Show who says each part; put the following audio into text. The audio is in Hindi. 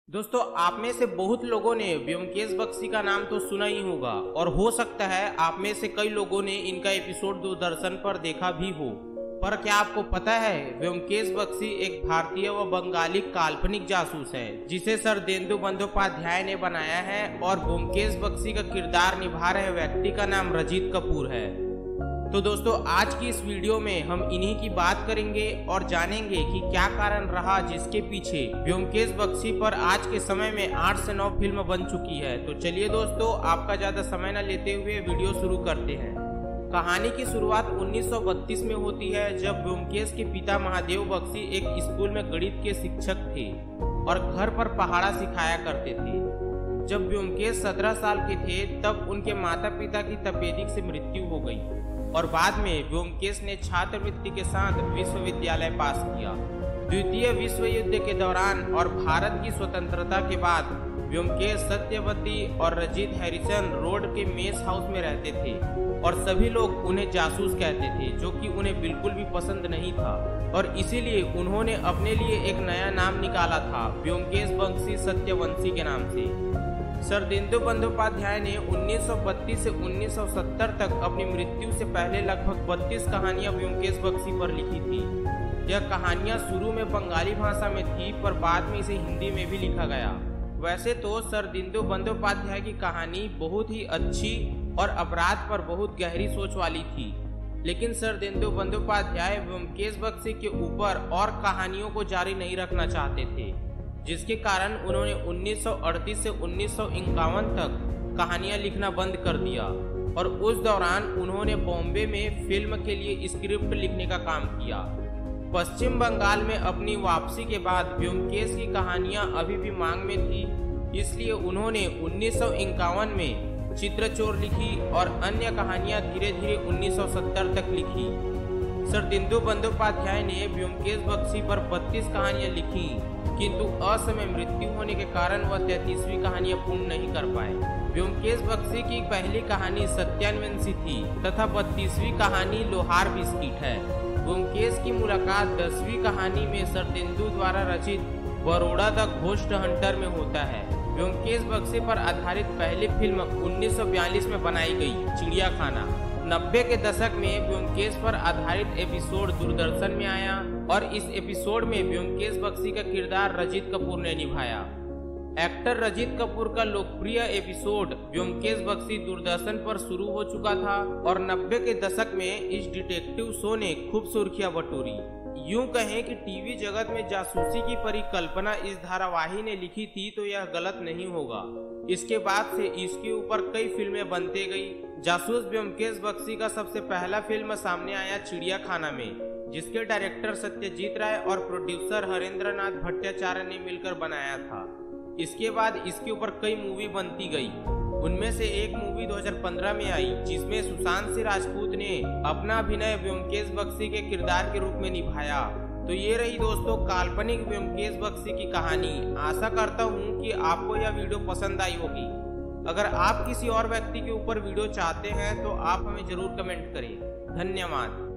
Speaker 1: दोस्तों, आप में से बहुत लोगों ने ब्योमकेश बख्शी का नाम तो सुना ही होगा और हो सकता है आप में से कई लोगों ने इनका एपिसोड दूरदर्शन पर देखा भी हो। पर क्या आपको पता है ब्योमकेश बख्शी एक भारतीय व बंगाली काल्पनिक जासूस है जिसे शरदेंदु बंदोपाध्याय ने बनाया है और ब्योमकेश बख्शी का किरदार निभा रहे व्यक्ति का नाम रजित कपूर है। तो दोस्तों, आज की इस वीडियो में हम इन्हीं की बात करेंगे और जानेंगे कि क्या कारण रहा जिसके पीछे ब्योमकेश बख्शी पर आज के समय में 8 से 9 फिल्म बन चुकी है। तो चलिए दोस्तों, आपका ज्यादा समय न लेते हुए वीडियो शुरू करते हैं। कहानी की शुरुआत 1932 में होती है जब ब्योमकेश के पिता महादेव बख्शी एक स्कूल में गणित के शिक्षक थे और घर पर पहाड़ा सिखाया करते थे। जब ब्योमकेश 17 साल के थे तब उनके माता पिता की तपेदिक से मृत्यु हो गई और बाद में ब्योमकेश ने छात्रवृत्ति के साथ विश्वविद्यालय पास किया। द्वितीय विश्व युद्ध के दौरान और भारत की स्वतंत्रता के बाद ब्योमकेश सत्यवती और रजित हैरिसन रोड के मेस हाउस में रहते थे और सभी लोग उन्हें जासूस कहते थे, जो कि उन्हें बिल्कुल भी पसंद नहीं था और इसीलिए उन्होंने अपने लिए एक नया नाम निकाला था, ब्योमकेश बख्शी सत्यवंशी के नाम से। शरदेंदु बंदोपाध्याय ने 1932 से 1970 तक अपनी मृत्यु से पहले लगभग 32 कहानियां ब्योमकेश बख्शी पर लिखी थी। यह कहानियां शुरू में बंगाली भाषा में थी पर बाद में इसे हिंदी में भी लिखा गया। वैसे तो शरदेंदु बंदोपाध्याय की कहानी बहुत ही अच्छी और अपराध पर बहुत गहरी सोच वाली थी, लेकिन शरदेंदु बंदोपाध्याय ब्योमकेश बख्शी के ऊपर और कहानियों को जारी नहीं रखना चाहते थे, जिसके कारण उन्होंने 1938 से 1951 तक कहानियां लिखना बंद कर दिया और उस दौरान उन्होंने बॉम्बे में फिल्म के लिए स्क्रिप्ट लिखने का काम किया। पश्चिम बंगाल में अपनी वापसी के बाद ब्योमकेश की कहानियां अभी भी मांग में थी, इसलिए उन्होंने 1951 में चित्रचोर लिखी और अन्य कहानियां धीरे धीरे 1970 तक लिखी। शरदेंदु बंदोपाध्याय ने ब्योमकेश बख्शी पर 32 कहानियां लिखी, किंतु असमय मृत्यु होने के कारण वह 33वीं कहानियां पूर्ण नहीं कर पाए। ब्योमकेश बख्शी की पहली कहानी सत्यान्वेषी थी तथा 32वीं कहानी लोहार बिस्किट है। ब्योमकेश की मुलाकात 10वीं कहानी में शरदेंदु द्वारा रचित बड़ौदा द घोस्ट हंटर में होता है। ब्योमकेश बख्शी पर आधारित पहली फिल्म 1942 में बनाई गई चिड़ियाखाना। 90 के दशक में ब्योमकेश पर आधारित एपिसोड दूरदर्शन में आया और इस एपिसोड में ब्योमकेश बख्शी का किरदार रजित कपूर ने निभाया। एक्टर रजित कपूर का लोकप्रिय एपिसोड ब्योमकेश बख्शी दूरदर्शन पर शुरू हो चुका था और 90 के दशक में इस डिटेक्टिव शो ने खूब सुर्खियां बटोरी। यूं कहें कि टीवी जगत में जासूसी की परिकल्पना इस धारावाही ने लिखी थी तो यह गलत नहीं होगा। इसके बाद से इसके ऊपर कई फिल्में बनते गई। जासूस ब्योमकेश बख्शी का सबसे पहला फिल्म सामने आया चिड़ियाखाना में, जिसके डायरेक्टर सत्यजीत राय और प्रोड्यूसर हरेंद्रनाथ भट्टाचार्य ने मिलकर बनाया था। इसके बाद इसके ऊपर कई मूवी बनती गई। उनमें से एक मूवी 2015 में आई जिसमें सुशांत सिंह राजपूत ने अपना अभिनय ब्योमकेश बख्शी के किरदार के रूप में निभाया। तो ये रही दोस्तों काल्पनिक ब्योमकेश बख्शी की कहानी। आशा करता हूँ कि आपको यह वीडियो पसंद आई होगी। अगर आप किसी और व्यक्ति के ऊपर वीडियो चाहते हैं तो आप हमें जरूर कमेंट करें। धन्यवाद।